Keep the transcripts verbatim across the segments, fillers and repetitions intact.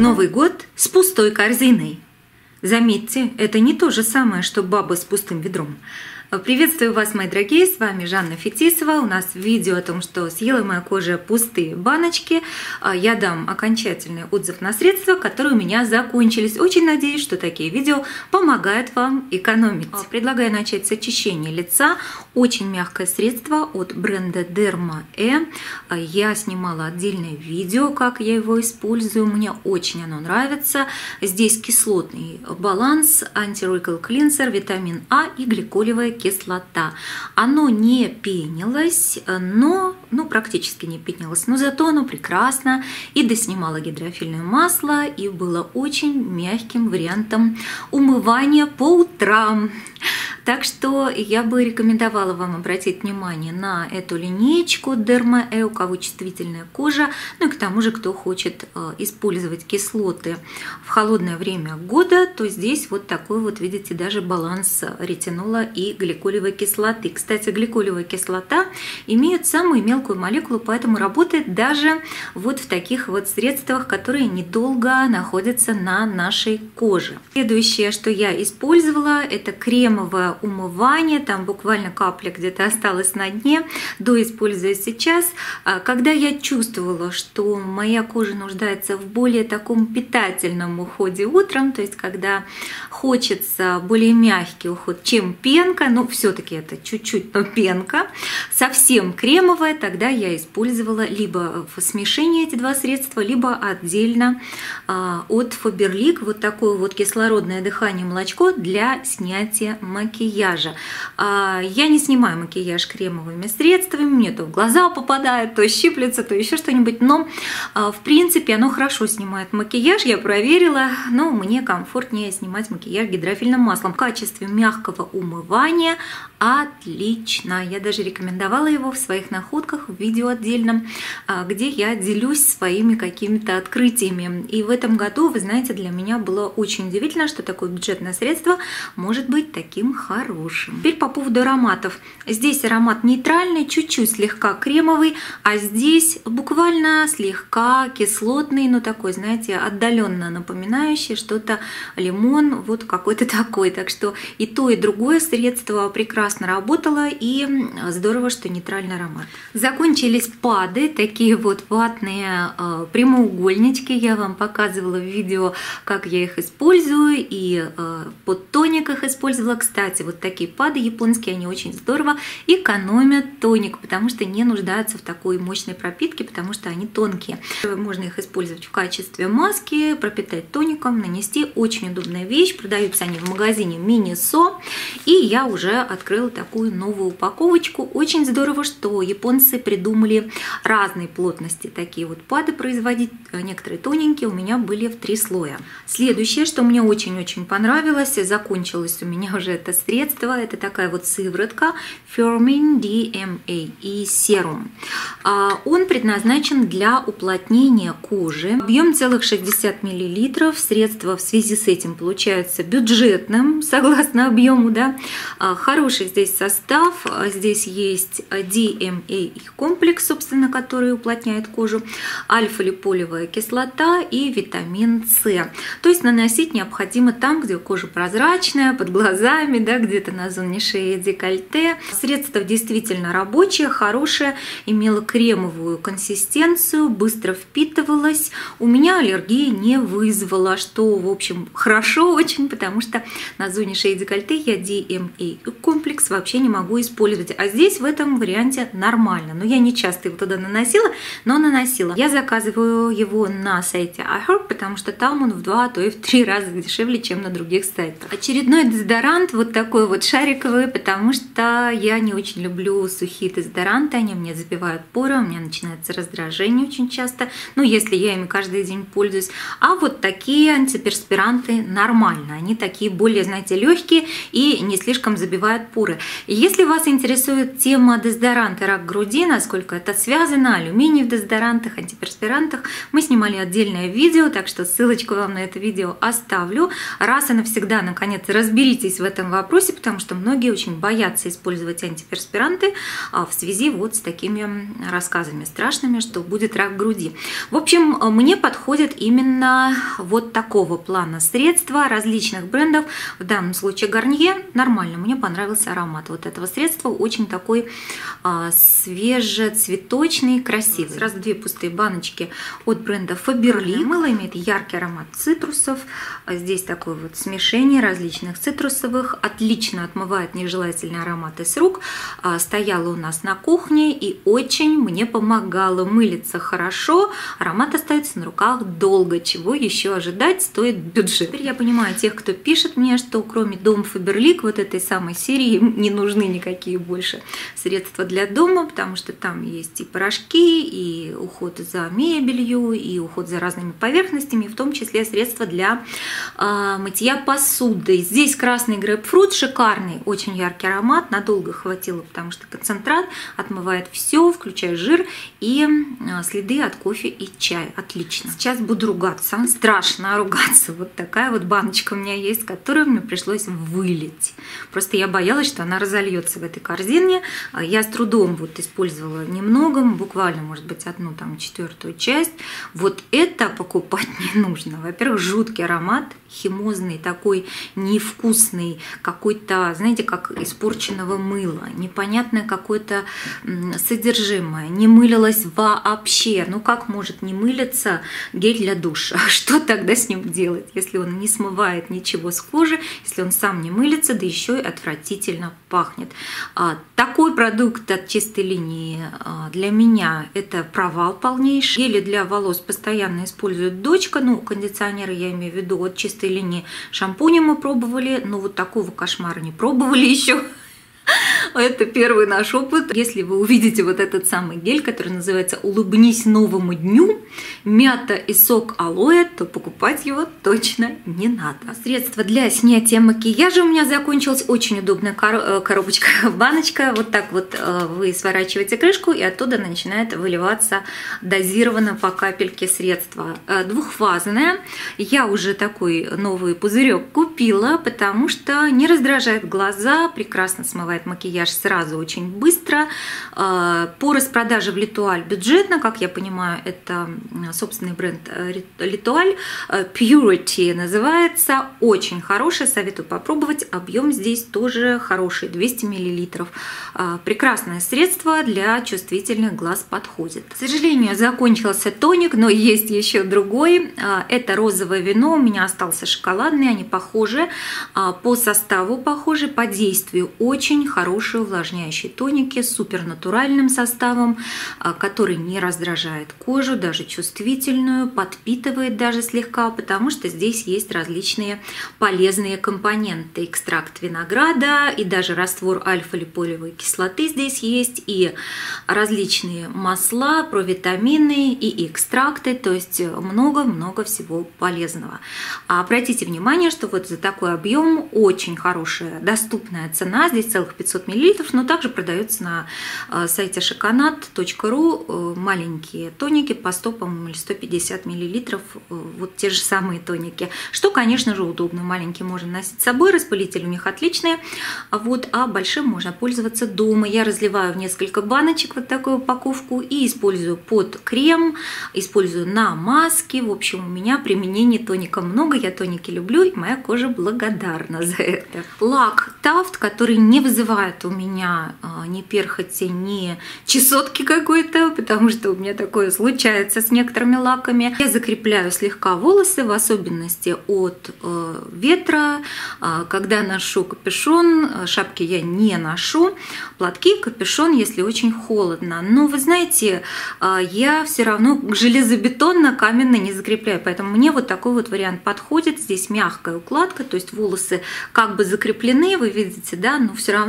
Новый год с пустой корзиной. Заметьте, это не то же самое, что баба с пустым ведром. Приветствую вас, мои дорогие, с вами Жанна Фетисова. У нас видео о том, что съела моя кожа пустые баночки. Я дам окончательный отзыв на средства, которые у меня закончились. Очень надеюсь, что такие видео помогают вам экономить. Предлагаю начать с очищения лица. Очень мягкое средство от бренда Derma E. Я снимала отдельное видео, как я его использую. Мне очень оно нравится. Здесь кислотный баланс, анти-wrinkle cleanser, витамин А и гликолевая кислота. Оно не пенилось, но, ну, практически не пенилось, но зато оно прекрасно и доснимало гидрофильное масло и было очень мягким вариантом умывания по утрам. Так что я бы рекомендовала вам обратить внимание на эту линеечку Derma E, у кого чувствительная кожа, ну и к тому же, кто хочет использовать кислоты в холодное время года, то здесь вот такой вот, видите, даже баланс ретинола и гликолевой кислоты. Кстати, гликолевая кислота имеет самую мелкую молекулу, поэтому работает даже вот в таких вот средствах, которые недолго находятся на нашей коже. Следующее, что я использовала, это кремовое умывание, там буквально капля где-то осталась на дне, доиспользуя сейчас. Когда я чувствовала, что моя кожа нуждается в более таком питательном уходе утром, то есть когда хочется более мягкий уход, чем пенка, но все-таки это чуть-чуть, но пенка, совсем кремовая, тогда я использовала либо в смешении эти два средства, либо отдельно от Faberlic вот такое вот кислородное дыхание молочко для снятия макияжа. Макияжа. Я не снимаю макияж кремовыми средствами, мне то в глаза попадает, то щиплется, то еще что-нибудь, но в принципе оно хорошо снимает макияж, я проверила, но мне комфортнее снимать макияж гидрофильным маслом. В качестве мягкого умывания отлично, я даже рекомендовала его в своих находках в видео отдельном, где я делюсь своими какими-то открытиями. И в этом году, вы знаете, для меня было очень удивительно, что такое бюджетное средство может быть таким хорошим. Хорошим. Теперь по поводу ароматов. Здесь аромат нейтральный, чуть-чуть слегка кремовый, а здесь буквально слегка кислотный, но такой, знаете, отдаленно напоминающий что-то лимон, вот какой-то такой. Так что и то, и другое средство прекрасно работало, и здорово, что нейтральный аромат. Закончились пады, такие вот ватные э, прямоугольнички. Я вам показывала в видео, как я их использую, и э, под тоник их использовала. Кстати, вот такие пады японские, они очень здорово экономят тоник, потому что не нуждаются в такой мощной пропитке, потому что они тонкие. Можно их использовать в качестве маски, пропитать тоником, нанести. Очень удобная вещь. Продаются они в магазине Miniso. И я уже открыла такую новую упаковочку. Очень здорово, что японцы придумали разные плотности такие вот пады производить. Некоторые тоненькие, у меня были в три слоя. Следующее, что мне очень-очень понравилось, закончилось у меня уже это средство, это такая вот сыворотка Firming ди эм эй и серум. Он предназначен для уплотнения кожи. Объем целых шестьдесят миллилитров. Средство в связи с этим получается бюджетным, согласно объему, да. Хороший здесь состав. Здесь есть ди эм эй комплекс, собственно, который уплотняет кожу, альфа-липолевая кислота и витамин С. То есть наносить необходимо там, где кожа прозрачная, под глазами, да, где-то на зоне шеи, декольте. Средство действительно рабочее, хорошее, имело кремовую консистенцию, быстро впитывалось. У меня аллергии не вызвало, что, в общем, хорошо очень, потому что на зоне шеи, декольте я ди эм эй комплекс вообще не могу использовать. А здесь в этом варианте нормально. Но я не часто его туда наносила, но наносила. Я заказываю его на сайте iHerb, потому что там он в два, а то и в три раза дешевле, чем на других сайтах. Очередной дезодорант, вот такой вот шариковый, потому что я не очень люблю сухие дезодоранты, они мне забивают поры, у меня начинается раздражение очень часто, ну, если я ими каждый день пользуюсь. А вот такие антиперспиранты нормально, они такие более, знаете, легкие и не слишком забивают поры. И если вас интересует тема дезодоранта рак груди, насколько это связано, алюминий в дезодорантах, антиперспирантах, мы снимали отдельное видео, так что ссылочку вам на это видео оставлю. Раз и навсегда, наконец, разберитесь в этом вопросе, вопросе, потому что многие очень боятся использовать антиперспиранты в связи вот с такими рассказами страшными, что будет рак груди. В общем, мне подходят именно вот такого плана средства различных брендов. В данном случае Garnier. Нормально, мне понравился аромат вот этого средства. Очень такой а, свежецветочный, красивый. Сразу две пустые баночки от бренда Faberlic. Мыло имеет яркий аромат цитрусов. Здесь такое вот смешение различных цитрусовых. Отлично отмывает нежелательные ароматы с рук. А, стояла у нас на кухне и очень мне помогала. Мылиться хорошо, аромат остается на руках долго. Чего еще ожидать, стоит бюджет. Теперь я понимаю тех, кто пишет мне, что кроме Дом Faberlic, вот этой самой серии, не нужны никакие больше средства для дома, потому что там есть и порошки, и уход за мебелью, и уход за разными поверхностями, в том числе средства для э, мытья посуды. Здесь красный грейпфрут, шикарный, очень яркий аромат, надолго хватило, потому что концентрат отмывает все, включая жир и э, следы от кофе и чая. Отлично. Сейчас буду ругаться, страшно ругаться. Вот такая вот баночка у меня есть, которую мне пришлось вылить. Просто я боялась, что она разольется в этой корзине. Я с трудом вот использовала немного, буквально, может быть, одну там четвертую часть. Вот это покупать не нужно. Во-первых, жуткий аромат, химозный, такой невкусный, какой-то, знаете, как испорченного мыла, непонятное какое-то содержимое, не мылилось вообще. Ну как может не мылиться гель для душа? Что тогда с ним делать, если он не смывает ничего с кожи, если он сам не мылится, да еще и отвратительно пахнет? Такой продукт от Чистой линии для меня это провал полнейший. Гели для волос постоянно использует дочка, ну кондиционеры я имею в виду от Чистой линии. Шампуни мы пробовали, но вот такого кошмара не пробовали еще. Это первый наш опыт. Если вы увидите вот этот самый гель, который называется «Улыбнись новому дню», мята и сок алоэ, то покупать его точно не надо. Средство для снятия макияжа у меня закончилось. Очень удобная коробочка, баночка. Вот так вот вы сворачиваете крышку, и оттуда начинает выливаться дозированно по капельке средство. Двухфазное. Я уже такой новый пузырек купила, потому что не раздражает глаза, прекрасно смывает макияж сразу очень быстро. По распродаже в L'Etoile бюджетно, как я понимаю, это собственный бренд L'Etoile, Purity называется, очень хороший, советую попробовать. Объем здесь тоже хороший, двести миллилитров. Прекрасное средство для чувствительных глаз подходит. К сожалению, закончился тоник, но есть еще другой. Это розовое вино, у меня остался шоколадный, они похожи, по составу похожи, по действию очень хорошие увлажняющие тоники с супернатуральным составом, который не раздражает кожу, даже чувствительную, подпитывает даже слегка, потому что здесь есть различные полезные компоненты. Экстракт винограда и даже раствор альфа-липолевой кислоты здесь есть, и различные масла, провитамины и экстракты, то есть много-много всего полезного. Обратите внимание, что вот за такой объем очень хорошая доступная цена, здесь целых пятьсот миллилитров, но также продается на сайте шоконат точка ру маленькие тоники по сто, по-моему, или сто пятьдесят миллилитров, вот те же самые тоники, что, конечно же, удобно. Маленькие можно носить с собой, распылитель у них отличный, вот, а большим можно пользоваться дома. Я разливаю в несколько баночек вот такую упаковку и использую под крем, использую на маске. В общем, у меня применений тоника много, я тоники люблю, и моя кожа благодарна за это. Лак Taft, который не вызывает у меня ни перхоти, ни чесотки какой-то, потому что у меня такое случается с некоторыми лаками. Я закрепляю слегка волосы, в особенности от э, ветра, э, когда ношу капюшон, шапки я не ношу, платки, капюшон, если очень холодно. Но вы знаете, э, я все равно железобетонно-каменно не закрепляю, поэтому мне вот такой вот вариант подходит. Здесь мягкая укладка, то есть волосы как бы закреплены, вы видите, да, но все равно они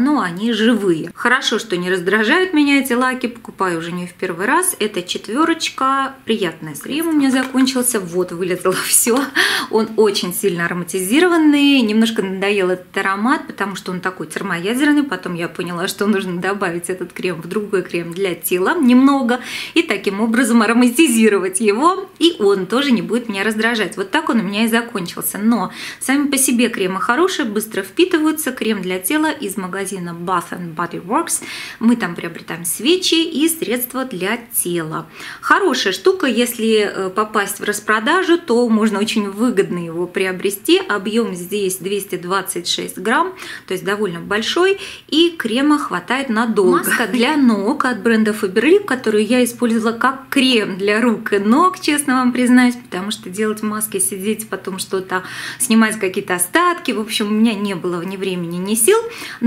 они живые. Хорошо, что не раздражают меня эти лаки, покупаю уже не в первый раз. Это четверочка, приятное средство. Крем у меня закончился, вот, вылезло все. Он очень сильно ароматизированный, немножко надоел этот аромат, потому что он такой термоядерный. Потом я поняла, что нужно добавить этот крем в другой крем для тела немного, и таким образом ароматизировать его, и он тоже не будет меня раздражать. Вот так он у меня и закончился. Но сами по себе кремы хорошие, быстро впитываются. Крем для тела из магазина Bath and Body Works. Мы там приобретаем свечи и средства для тела. Хорошая штука, если попасть в распродажу, то можно очень выгодно его приобрести. Объем здесь двести двадцать шесть грамм, то есть довольно большой, и крема хватает надолго. Маска для ног от бренда Faberlic, которую я использовала как крем для рук и ног, честно вам признаюсь, потому что делать маски, сидеть, потом что-то снимать, какие-то остатки, в общем, у меня не было ни времени, ни сил,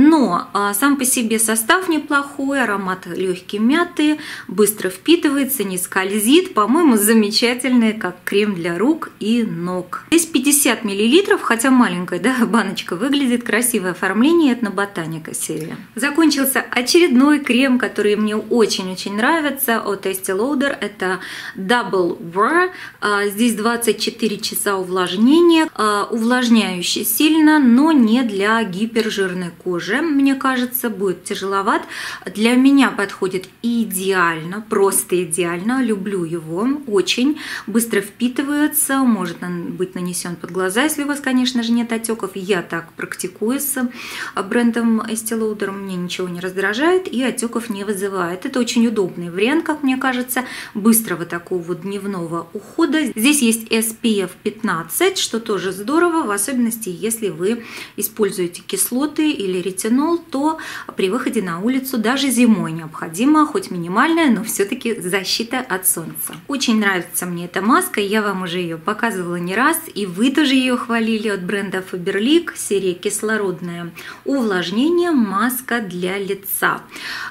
но а, сам по себе состав неплохой, аромат легкий, мятый, быстро впитывается, не скользит, по-моему, замечательный, как крем для рук и ног. Здесь пятьдесят миллилитров, хотя маленькая, да, баночка, выглядит красивое оформление, это на Ботаника серия. Закончился очередной крем, который мне очень-очень нравится, от Estee Lauder, это Double Wear. Здесь двадцать четыре часа увлажнения, увлажняющий сильно, но не для гипержирной кожи, мне кажется, будет тяжеловат. Для меня подходит идеально, просто идеально, люблю его, очень быстро впитывается, может быть нанесен под глаза, если у вас, конечно же, нет отеков. Я так практикую с брендом Estee Lauder, мне ничего не раздражает и отеков не вызывает. Это очень удобный вариант, как мне кажется, быстрого такого вот дневного ухода. Здесь есть эс пи эф пятнадцать, что тоже здорово, в особенности, если вы используете кислоты или ретинол, то при выходе на улицу даже зимой необходима, хоть минимальная, но все-таки защита от солнца. Очень нравится мне эта маска, я вам уже ее показывала не раз, и вы тоже ее хвалили, от бренда Faberlic, серия кислородное увлажнение, маска для лица.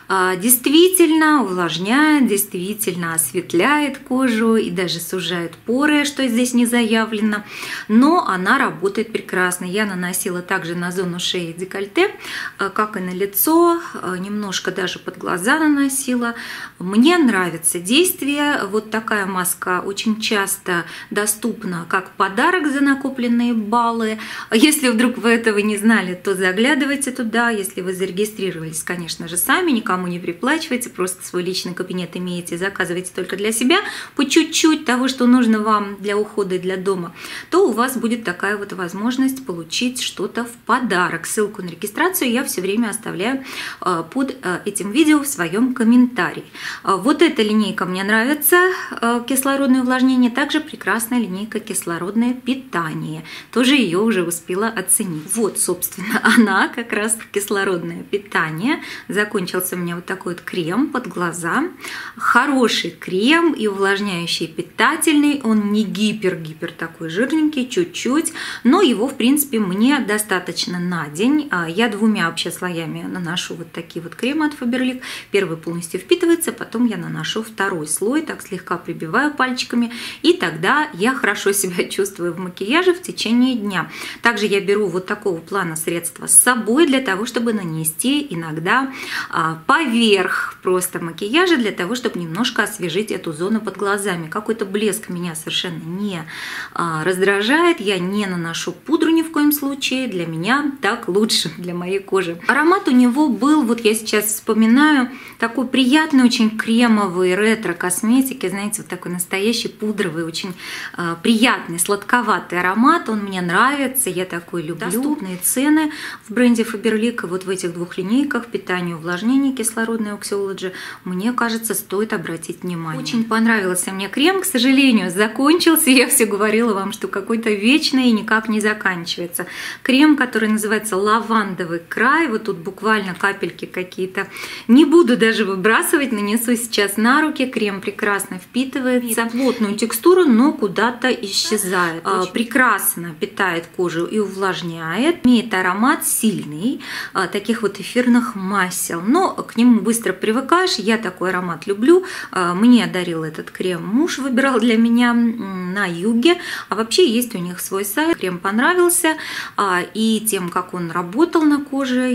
Действительно увлажняет, действительно осветляет кожу и даже сужает поры, что здесь не заявлено, но она работает прекрасно. Я наносила также на зону шеи и декольте, как и на лицо, немножко даже под глаза наносила. Мне нравится действие. Вот такая маска очень часто доступна как подарок за накопленные баллы. Если вдруг вы этого не знали, то заглядывайте туда. Если вы зарегистрировались, конечно же, сами, никому не приплачивайте, просто свой личный кабинет имеете, заказывайте только для себя по чуть-чуть того, что нужно вам для ухода и для дома, то у вас будет такая вот возможность получить что-то в подарок. Ссылку на регистрацию я все время оставляю под этим видео в своем комментарии. Вот эта линейка мне нравится, кислородное увлажнение, также прекрасная линейка кислородное питание. Тоже ее уже успела оценить. Вот, собственно, она как раз кислородное питание. Закончился у меня вот такой вот крем под глаза. Хороший крем и увлажняющий, питательный. Он не гипер-гипер такой жирненький, чуть-чуть, но его, в принципе, мне достаточно на день. Я двумя вообще слоями наношу вот такие вот кремы от Faberlic. Первый полностью впитывается, потом я наношу второй слой, так слегка прибиваю пальчиками, и тогда я хорошо себя чувствую в макияже в течение дня. Также я беру вот такого плана средства с собой для того, чтобы нанести иногда поверх просто макияжа, для того, чтобы немножко освежить эту зону под глазами. Какой-то блеск меня совершенно не раздражает, я не наношу пудру ни в коем случае, для меня так лучше, для моей кожи. Аромат у него был, вот я сейчас вспоминаю, такой приятный, очень кремовый, ретро-косметики, знаете, вот такой настоящий пудровый, очень э, приятный, сладковатый аромат, он мне нравится, я такой люблю. Доступные цены в бренде Faberlic, вот в этих двух линейках, питание, увлажнение, кислородное Oxyology, мне кажется, стоит обратить внимание. Очень понравился мне крем, к сожалению, закончился, я все говорила вам, что какой-то вечный и никак не заканчивается. Крем, который называется лавандовый край, вот тут буквально капельки какие-то, не буду даже выбрасывать, нанесу сейчас на руки, крем прекрасно впитывается, плотную текстуру, но куда-то исчезает. Очень прекрасно питает кожу и увлажняет, имеет аромат сильный, таких вот эфирных масел, но к нему быстро привыкаешь, я такой аромат люблю, мне дарил этот крем муж, выбирал для меня на юге, а вообще есть у них свой сайт, крем понравился, и тем, как он работал на коже,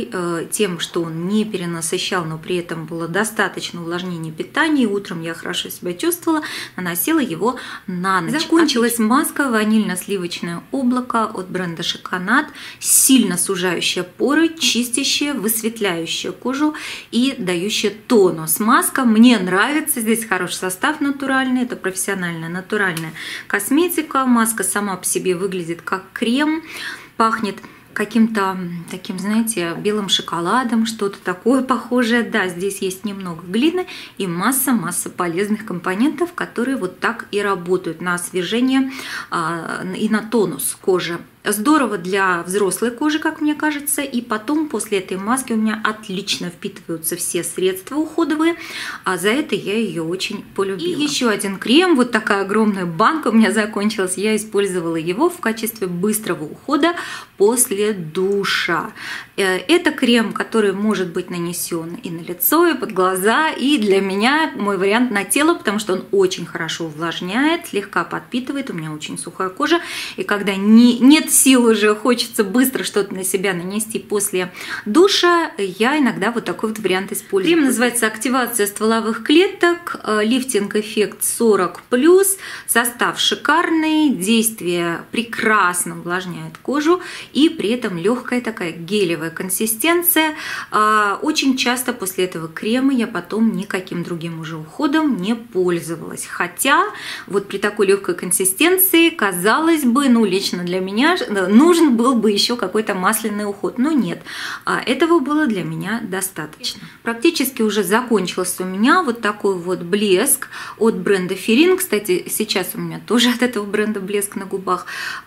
тем, что он не перенасыщал, но при этом было достаточно увлажнения питания, и утром я хорошо себя чувствовала, наносила его на ночь. Закончилась маска ванильно-сливочное облако от бренда Шиконат, сильно сужающая поры, чистящая, высветляющая кожу и дающая тонус. Маска мне нравится, здесь хороший состав натуральный, это профессиональная натуральная косметика. Маска сама по себе выглядит как крем, пахнет каким-то таким, знаете, белым шоколадом, что-то такое похожее. Да, здесь есть немного глины и масса-масса полезных компонентов, которые вот так и работают на освежение а, и на тонус кожи. Здорово для взрослой кожи, как мне кажется, и потом после этой маски у меня отлично впитываются все средства уходовые, а за это я ее очень полюбила. И еще один крем, вот такая огромная банка у меня закончилась, я использовала его в качестве быстрого ухода после душа. Это крем, который может быть нанесен и на лицо, и под глаза, и для меня мой вариант на тело, потому что он очень хорошо увлажняет, слегка подпитывает, у меня очень сухая кожа, и когда не, нет сил уже, хочется быстро что-то на себя нанести после душа, я иногда вот такой вот вариант использую. Крем называется «Активация стволовых клеток», лифтинг-эффект сорок плюс, состав шикарный, действие прекрасно увлажняет кожу, и при этом легкая такая гелевая консистенция. Очень часто после этого крема я потом никаким другим уже уходом не пользовалась. Хотя вот при такой легкой консистенции, казалось бы, ну лично для меня нужен был бы еще какой-то масляный уход. Но нет, этого было для меня достаточно. Практически уже закончился у меня вот такой вот блеск от бренда Ферин. Кстати, сейчас у меня тоже от этого бренда блеск на губах.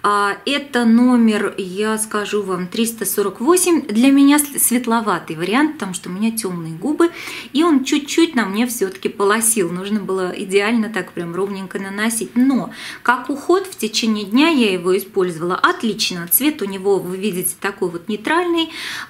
Это номер, я скажу вам, триста сорок восемь. Для меня светловатый вариант, потому что у меня темные губы, и он чуть-чуть на мне все-таки полосил. Нужно было идеально так прям ровненько наносить. Но как уход в течение дня я его использовала отлично. Цвет у него, вы видите, такой вот нейтральный,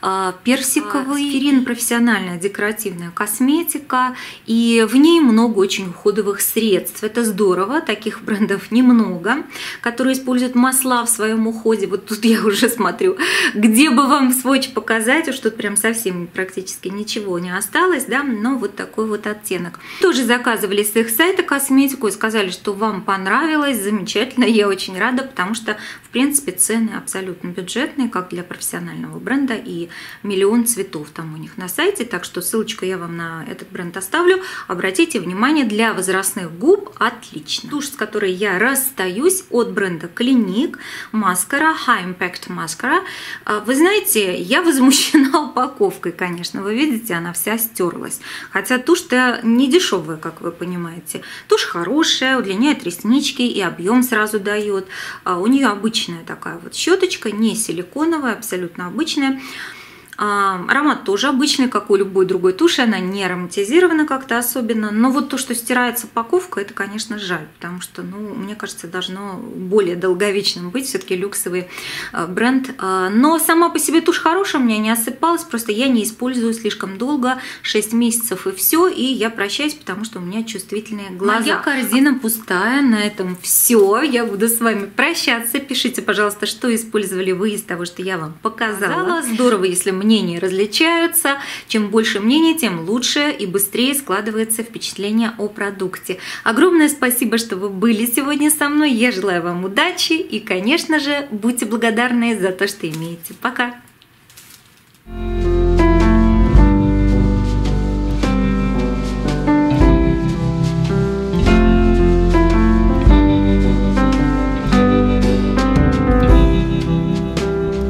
персиковый. Ферин профессиональная декоративная косметика, и в ней много очень уходовых средств. Это здорово, таких брендов немного, которые используют масла в своем уходе. Вот тут я уже смотрю, где бы вам сводч показать, уж тут прям совсем практически ничего не осталось, да, но вот такой вот оттенок. Тоже заказывали с их сайта косметику и сказали, что вам понравилось, замечательно, я очень рада, потому что, в принципе, цены абсолютно бюджетные, как для профессионального бренда, и миллион цветов там у них на сайте, так что ссылочку я вам на этот бренд оставлю. Обратите внимание, для возрастных губ отлично. Тушь, с которой я расстаюсь, от бренда Clinique, маскара, High Impact маскара. Вы знаете, я возмущена упаковкой, конечно, вы видите, она вся стерлась. Хотя тушь-то не дешевая, как вы понимаете. Тушь хорошая, удлиняет реснички и объем сразу дает. У нее обычная такая вот щеточка, не силиконовая, абсолютно обычная. Аромат тоже обычный, как у любой другой туши, она не ароматизирована как-то особенно, но вот то, что стирается упаковка, это, конечно, жаль, потому что, ну, мне кажется, должно более долговечным быть, все-таки люксовый бренд. Но сама по себе тушь хорошая, у меня не осыпалась, просто я не использую слишком долго, шесть месяцев и все, и я прощаюсь, потому что у меня чувствительные глаза. Моя корзина пустая, на этом все, я буду с вами прощаться. Пишите, пожалуйста, что использовали вы из того, что я вам показала. Здорово, если мы мнения различаются. Чем больше мнений, тем лучше и быстрее складывается впечатление о продукте. Огромное спасибо, что вы были сегодня со мной. Я желаю вам удачи и, конечно же, будьте благодарны за то, что имеете. Пока!